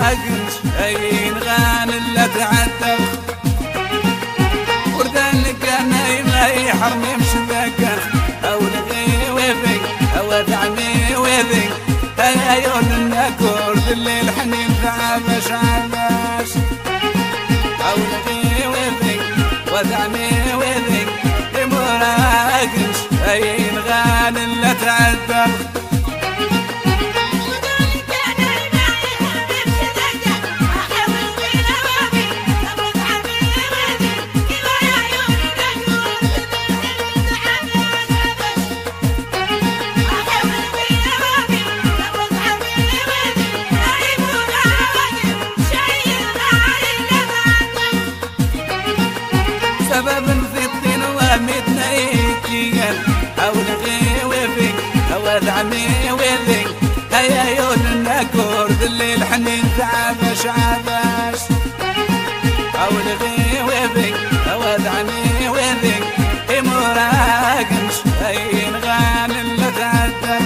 مراقش أين غان اللي تعدى وردان كان ما يحرمي مش ذكر أو لغي وذي أو دعمي وذي هيا يون النكور الليل حنين ذعبش عباش أو لغي وذي ودعمي وذي مراقش أين غان اللي تعدى سبب في الطين ومتنا يجيان أو لغي وذي أو دعمي وذي هيا يون النكور الليل حنين تعبش عباش أو لغي وذي أو دعمي وذي مراقش أين غان اللي تعدى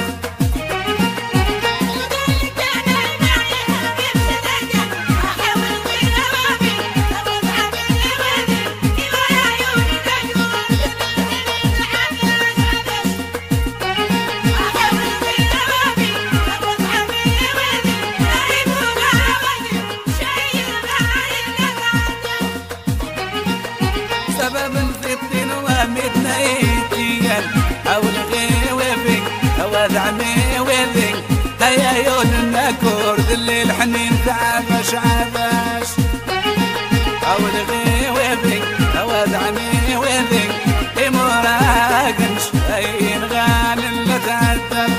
سبب في الطين ومتنا يجيان أو لغي وذي أو دعمي وذي هيا يون النكور الليل حنين تعبش عباش أو لغي وذي أو دعمي وذي مراقش أين غان اللي تعدى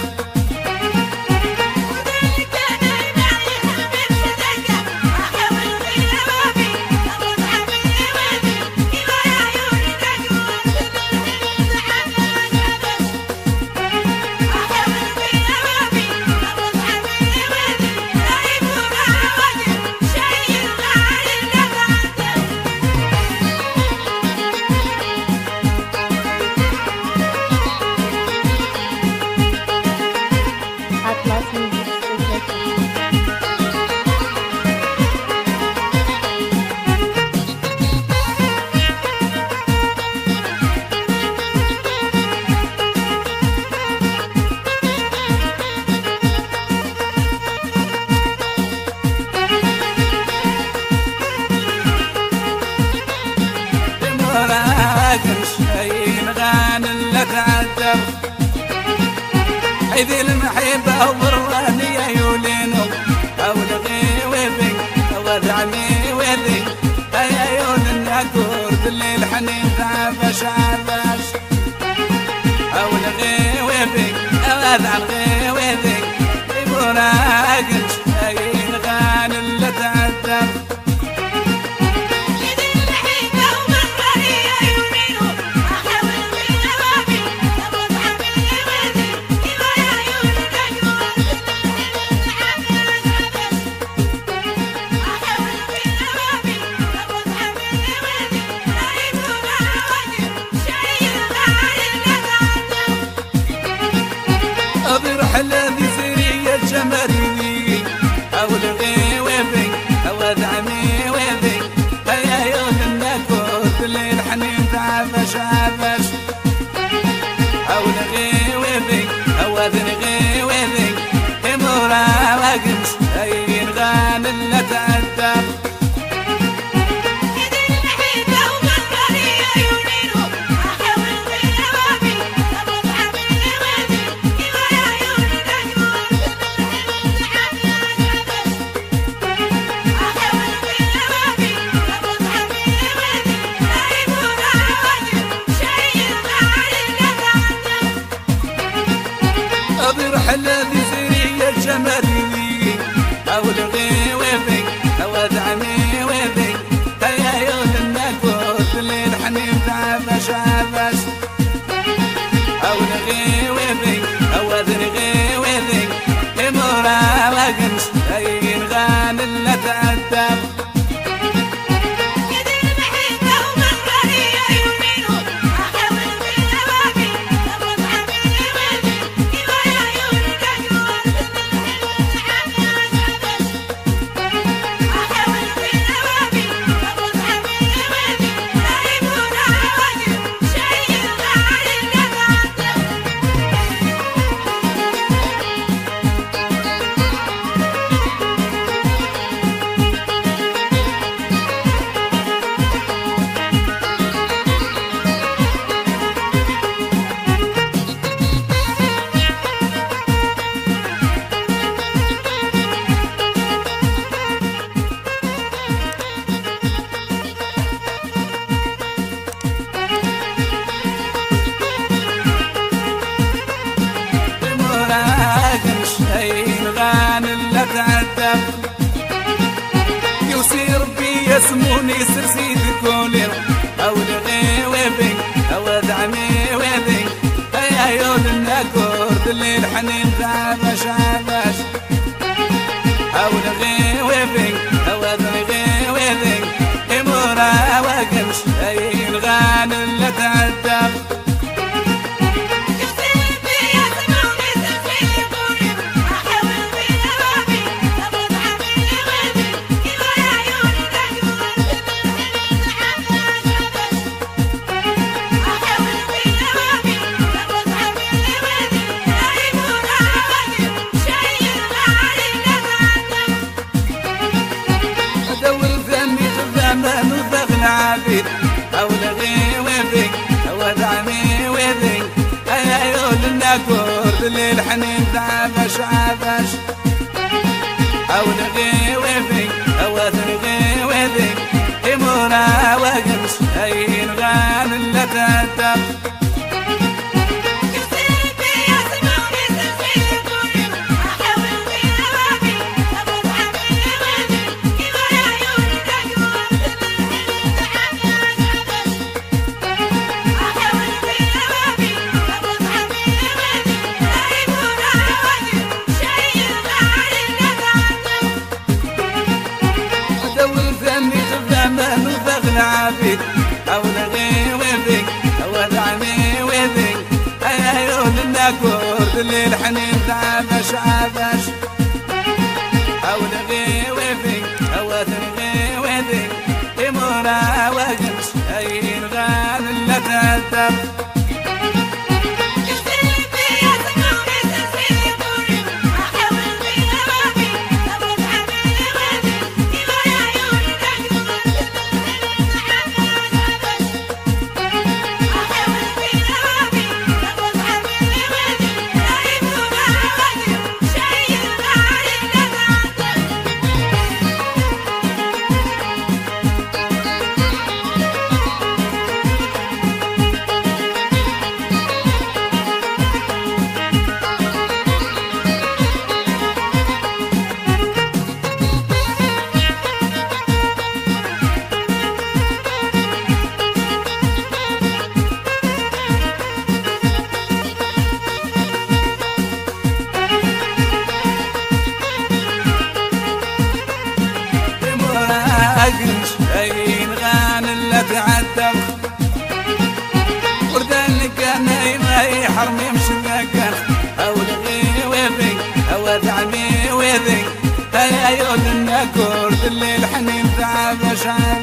مراقش أين غان اللي تعدى حيث المحبة وبراني يولينو أو لغي وذي أو دعمي وذي هيا يون النكور الليل حنين تعبش عباش أو لغي وذي أو دعمي وذي مراقش أين غان اللي تعدى أضرح الذي سري الجمالي أو لغي وذي أو دعمي وذي هيا يون النكور الليل حنين تعبش عباش أو لغي وذي أو لغي وذي مراقش أين غان اللي تعدى أضرح الذي سري الجمالي أو لغي وذي أو دعمي وذي هيا يون النكور الليل حنين تعبش عباش أو لغي وذي أو لغي وذي مراقش أين غان اللي تعدى سرسي تكولي أو لغي ويبي أو دعمي ويبي هيا يود النكور الليل حنين ذابش عباش أو لغي ويبي أو لغي ويبي إمورا وقمش أي الغان اللي تعدم عبيد أو لغي ويبي أو دعمي ويبي هيا يود النكور الليل حنين ذابش عباش أو لغي ويبي أو لغي ويبي إمورا وقمش أي الغان اللي تهدم عبيد أو لغي ويبي أو دعمي ويبي هيا يود النكور الليل حنين ذابش عباش أو لغي ويبي أو لغي ويبي إمورا وقمش أي الغان اللي تهدم أقمش أي الغان اللي تعدم وردان كان ما يحرم يمشي مكان أو لغي ويبي أو دعمي ويبي هيا يود النكور الليل حنين ذابش